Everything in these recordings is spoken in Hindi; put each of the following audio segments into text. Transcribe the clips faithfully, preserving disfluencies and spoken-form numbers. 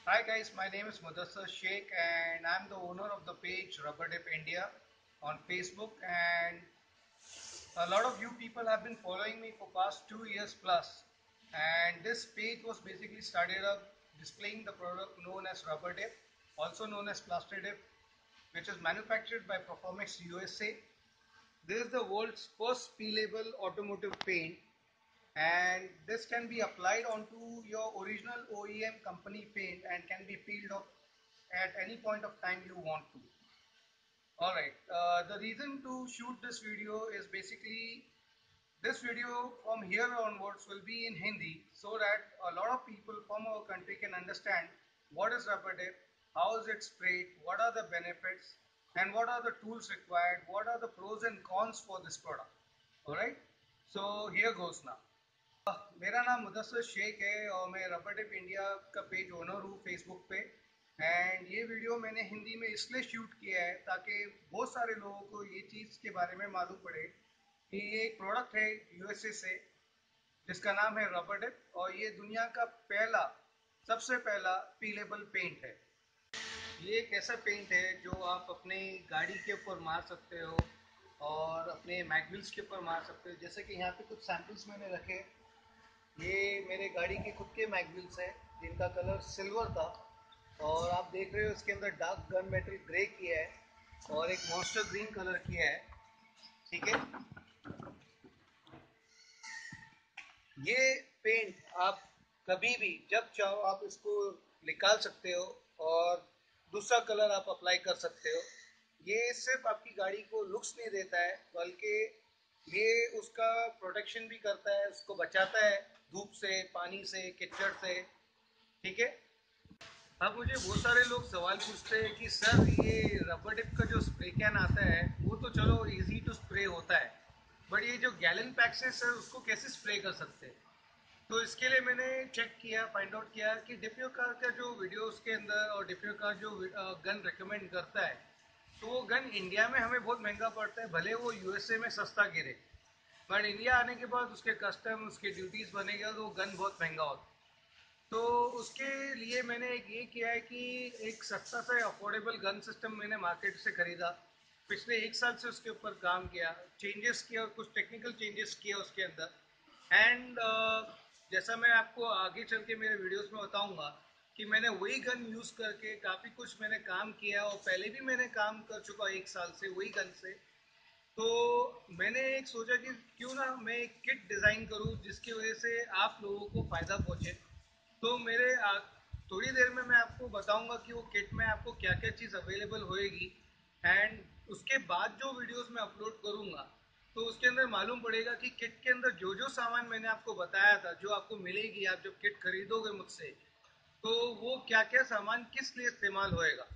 Hi guys, my name is Mudassar Sheikh and I'm the owner of the page Rubberdip India on Facebook, and a lot of you people have been following me for past two years plus, and this page was basically started up displaying the product known as Rubberdip, also known as Plastidip, which is manufactured by Performix U S A. This is the world's first peelable automotive paint, and this can be applied onto your original O E M company paint and can be peeled off at any point of time you want to. Alright, uh, the reason to shoot this video is basically this video from here onwards will be in Hindi so that a lot of people from our country can understand what is Rubberdip, how is it sprayed, what are the benefits, and what are the tools required, what are the pros and cons for this product. Alright, so here goes now. मेरा नाम मुदस्सर शेख है और मैं रबरडिप इंडिया का पेज ओनर हूँ फेसबुक पे। एंड ये वीडियो मैंने हिंदी में इसलिए शूट किया है ताकि बहुत सारे लोगों को ये चीज़ के बारे में मालूम पड़े कि ये एक प्रोडक्ट है यूएसए से जिसका नाम है रबरडिप, और ये दुनिया का पहला सबसे पहला पीलेबल पेंट है। ये एक ऐसा पेंट है जो आप अपने गाड़ी के ऊपर मार सकते हो और अपने मैगविल्स के ऊपर मार सकते हो। जैसे कि यहाँ पे कुछ सैम्पल्स मैंने रखे, ये मेरे गाड़ी के खुद के मैगविल्स हैं जिनका कलर सिल्वर था, और आप देख रहे हो इसके अंदर डार्क गन मेटल ग्रे किया है और एक मॉन्स्टर ग्रीन कलर किया है। ठीक है, ये पेंट आप कभी भी जब चाहो आप इसको निकाल सकते हो और दूसरा कलर आप अप्लाई कर सकते हो। ये सिर्फ आपकी गाड़ी को लुक्स नहीं देता है बल्कि ये उसका प्रोटेक्शन भी करता है, उसको बचाता है धूप से, पानी से, कीचड़ से। ठीक है, अब मुझे बहुत सारे लोग सवाल पूछते हैं कि सर ये रबरडिप का जो स्प्रे कैन आता है वो तो चलो इजी टू स्प्रे होता है, बट ये जो गैलन पैक्स है सर उसको कैसे स्प्रे कर सकते हैं। तो इसके लिए मैंने चेक किया, फाइंड आउट किया कि डिपियो कार का जो वीडियो उसके अंदर और डिपियो कार जो गन रिकमेंड करता है तो वो गन इंडिया में हमें बहुत महंगा पड़ता है, भले वो यूएसए में सस्ता गिरे, बट इंडिया आने के बाद उसके कस्टम, उसके ड्यूटीज़ बनेगा तो वो गन बहुत महंगा होता है। तो उसके लिए मैंने एक ये किया है कि एक सस्ता सा अफोर्डेबल गन सिस्टम मैंने मार्केट से ख़रीदा। पिछले एक साल से उसके ऊपर काम किया, चेंजेस किया और कुछ टेक्निकल चेंजेस किया उसके अंदर। एंड uh, जैसा मैं आपको आगे चल के मेरे वीडियोस में बताऊंगा कि मैंने वही गन यूज़ करके काफ़ी कुछ मैंने काम किया, और पहले भी मैंने काम कर चुका एक साल से वही गन से। तो मैंने एक सोचा कि क्यों ना मैं एक किट डिज़ाइन करूं जिसकी वजह से आप लोगों को फ़ायदा पहुंचे। तो मेरे आ, थोड़ी देर में मैं आपको बताऊंगा कि वो किट में आपको क्या क्या चीज़ अवेलेबल होएगी, एंड उसके बाद जो वीडियोस मैं अपलोड करूंगा तो उसके अंदर मालूम पड़ेगा कि किट के अंदर जो जो सामान मैंने आपको बताया था, जो आपको मिलेगी आप जब किट खरीदोगे मुझसे, तो वो क्या क्या सामान किस लिए इस्तेमाल होएगा।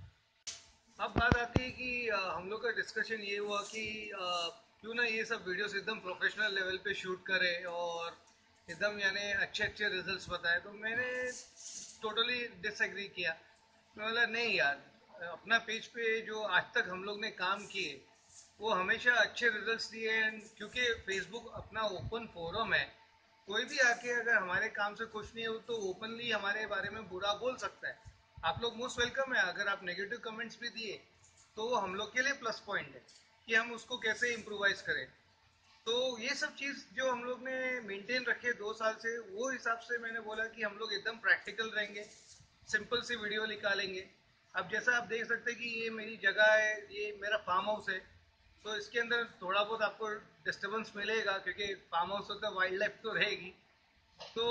अब बात आती है कि आ, हम लोग का डिस्कशन ये हुआ कि आ, क्यों ना ये सब वीडियोस एकदम प्रोफेशनल लेवल पे शूट करें और एकदम यानी अच्छे अच्छे रिजल्ट्स बताए। तो मैंने टोटली डिसएग्री किया। मैं बोला नहीं यार, अपना पेज पे जो आज तक हम लोग ने काम किए वो हमेशा अच्छे रिजल्ट्स दिए हैं, क्योंकि फेसबुक अपना ओपन फोरम है। कोई भी आके अगर हमारे काम से खुश नहीं हो तो ओपनली हमारे बारे में बुरा बोल सकता है। आप लोग मोस्ट वेलकम है। अगर आप नेगेटिव कमेंट्स भी दिए तो वो हम लोग के लिए प्लस पॉइंट है कि हम उसको कैसे इम्प्रोवाइज करें। तो ये सब चीज़ जो हम लोग ने मेंटेन रखे दो साल से, वो हिसाब से मैंने बोला कि हम लोग एकदम प्रैक्टिकल रहेंगे, सिंपल सी वीडियो निकालेंगे। अब जैसा आप देख सकते हैं कि ये मेरी जगह है, ये मेरा फार्म हाउस है, तो इसके अंदर थोड़ा बहुत आपको डिस्टर्बेंस मिलेगा क्योंकि फार्म हाउस होता है, वाइल्ड लाइफ तो रहेगी। तो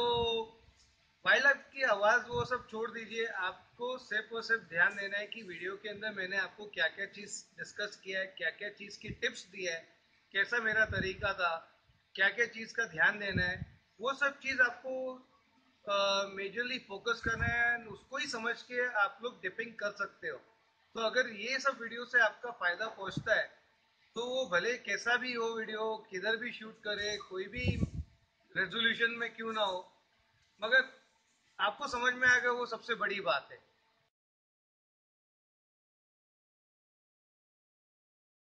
वाइल्ड लाइफ की आवाज़ वो सब छोड़ दीजिए, आपको सिर्फ और सिर्फ ध्यान देना है कि वीडियो के अंदर मैंने आपको क्या क्या चीज़ डिस्कस किया है, क्या क्या चीज़ की टिप्स दी है, कैसा मेरा तरीका था, क्या क्या चीज़ का ध्यान देना है, वो सब चीज़ आपको मेजरली फोकस करना है, उसको ही समझ के आप लोग डिपिंग कर सकते हो। तो अगर ये सब वीडियो से आपका फ़ायदा पहुंचता है तो वो भले कैसा भी हो, वीडियो किधर भी शूट करे, कोई भी रेजोल्यूशन में क्यों ना हो, मगर आपको समझ में आएगा, वो सबसे बड़ी बात है।